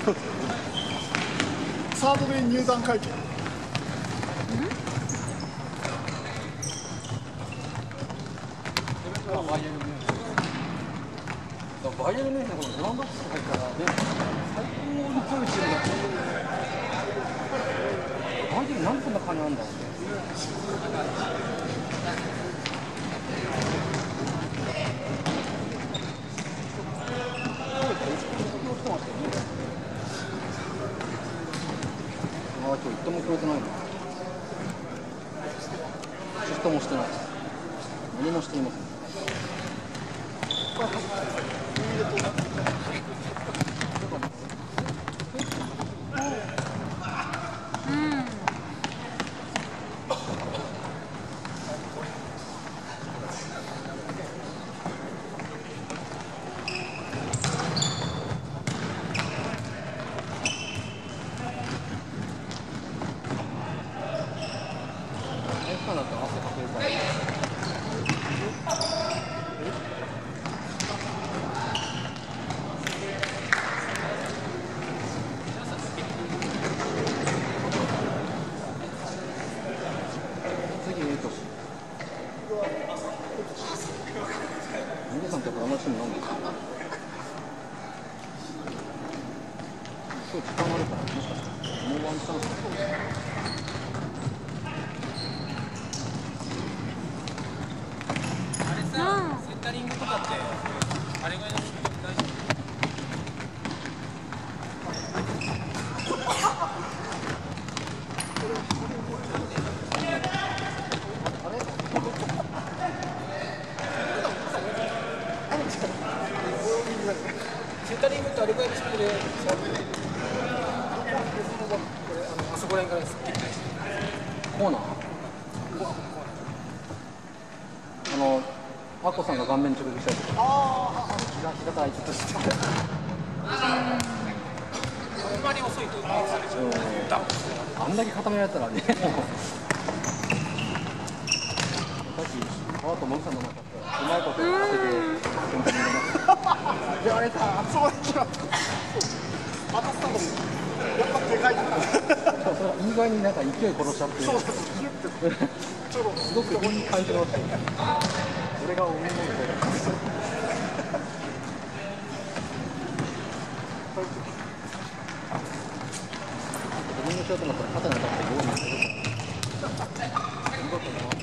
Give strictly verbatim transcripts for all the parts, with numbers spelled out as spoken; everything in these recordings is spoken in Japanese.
サードで入団会見。 バイエルンミュンヘンのドランバックス入ったら、最高に強いチームだった。バイエルンなんでそんな金あんだろうね。ああ、今日一度も聞こえてないな。シフトもしてない。何もしていません。 センタリングってあれぐらいのスピードで触ってて、あそこら辺から切ったりして。 コーナー？あの、アコさんが顔面直撃したりとか。ああ、平田あいつとして。 あんまり遅いとマークされちゃう。 あんだけ固められたらね。さっき、川とモグさんの中で、うまいこと当てて、本当に入れました。やられた。 そうだけど。当たったのも。やっぱでかい。 それは意外になんか勢い殺しちゃって。 そうそうそう。 すごくいい感じの。俺が思うので。自分のしようと思ったら肩に当たってゴールにする。見事な。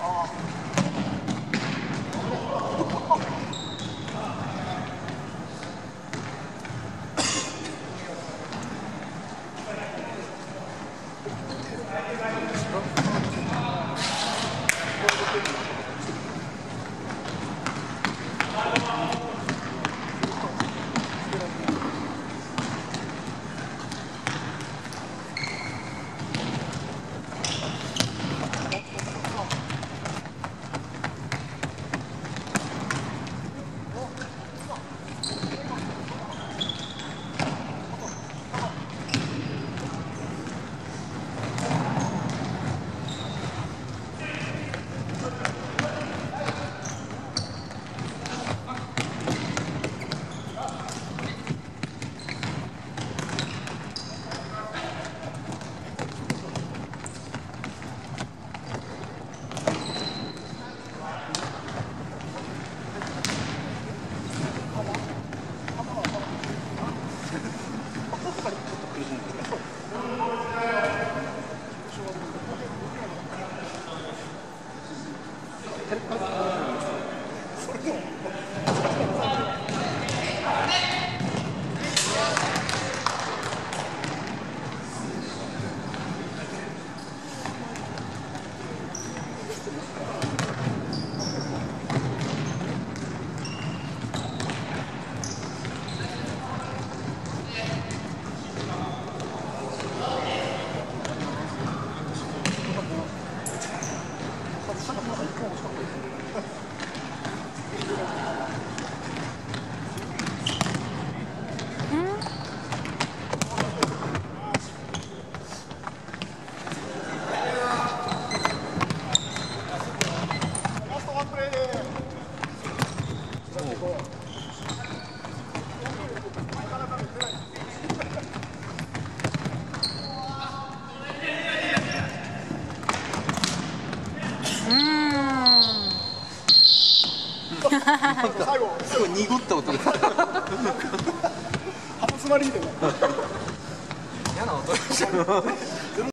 最後すごい濁った音です。 ハモ詰まりみたいな。 嫌な音でした。